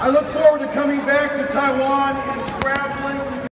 I look forward to coming back to Taiwan and traveling